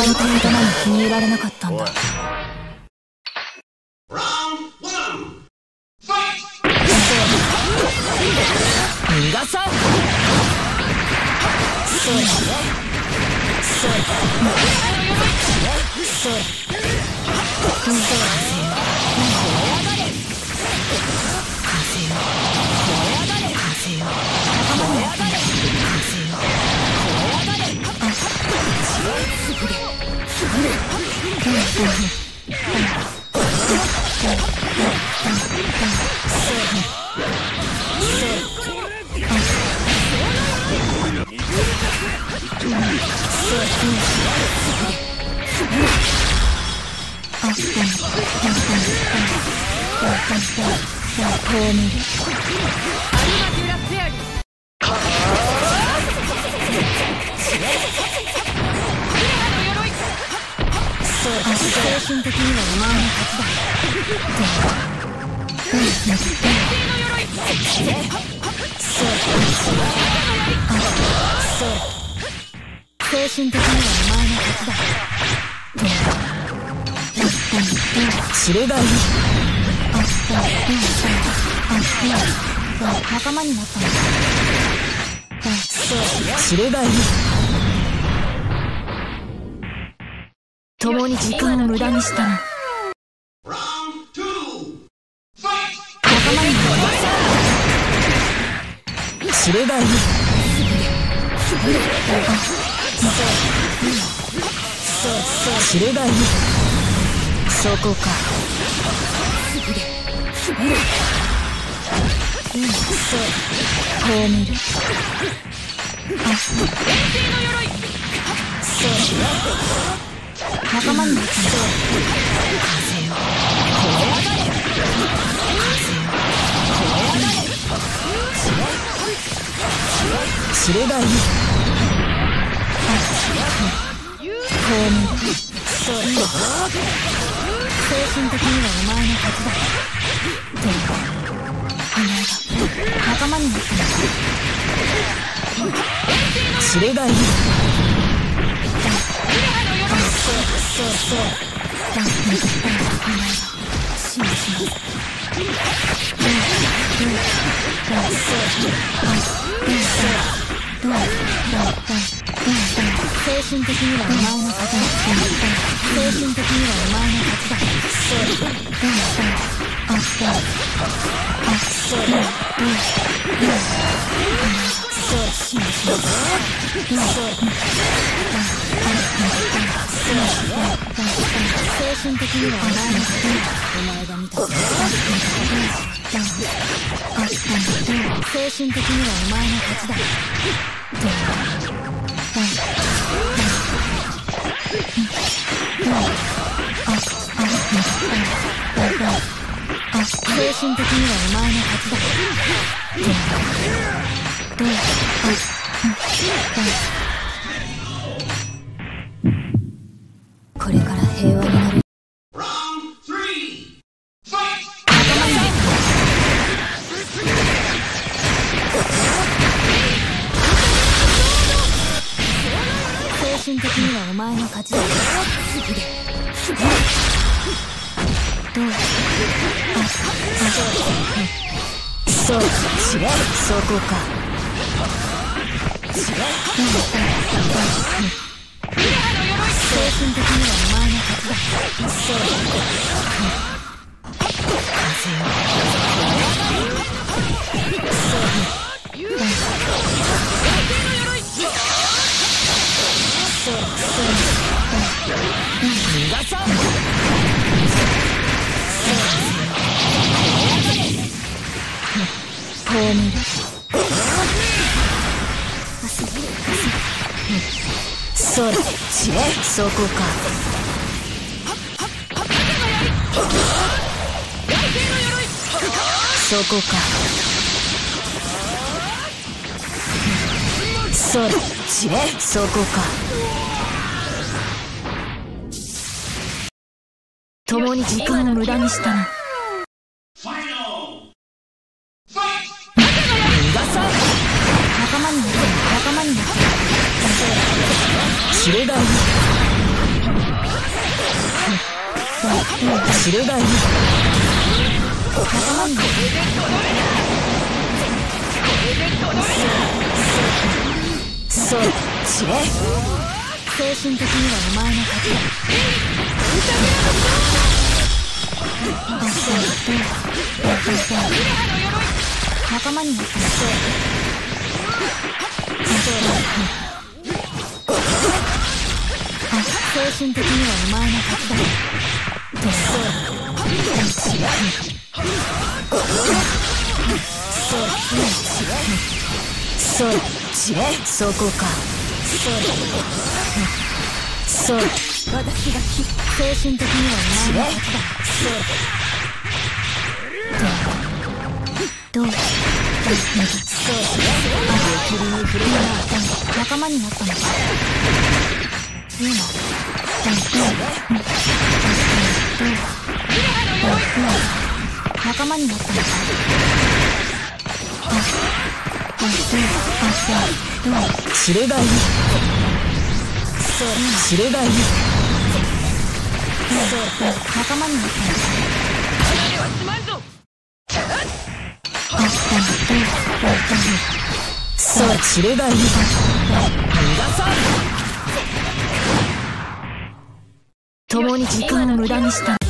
他の手玉に気に入られなかったんだ。逃がさん。そうだね。そうだ。そうだ。風よ。風よ。風よ。仲間になったんだ。風よ。すぐれ。すぐれ。精神的にはお前の勝ちだ。精神的にはお前の勝ちだ。知ればいい。仲間になったんだ。知ればいい。共に時間を無駄にしたな。仲間になった。知ればいい。知ればいい。そこか。こう見る。仲間になったんだ。風よ。知ればいい。こう見る。精神的にはお前の勝ちだ。でもお前が仲間になったんだ。知ればいい。精神的にはお前の勝ちだ。精神的にはお前の勝ちだ。精神的にはお前の勝ちだ。お前が見た。精神的にはお前の勝ちだ。精神的にはお前の勝ちだ。これから平和になる。精神的にはお前の勝ちだ。どうそう、知れ、そこか。知れ、精神的にはお前の勝ちだ。そう風よ。逃がさん。こう見る。そうだ、知れ、そこか。そこか。そうだ、知れ、そこか。共に時間を無駄にしたな。仲間になった。知ればいい。 知るがいい。 仲間になったそう知れ。 精神的にはお前の勝ちだ。仲間になったら精神的にはお前の勝ちだ。 そう知れ。そこか。そう私が精神的にはお前の勝ちだ。どう仲間になったのか。仲間になったのか。 知るがいい。知るがいい。 仲間になったのか。 そう知るがいい。逃がさん。共に時間を無駄にした。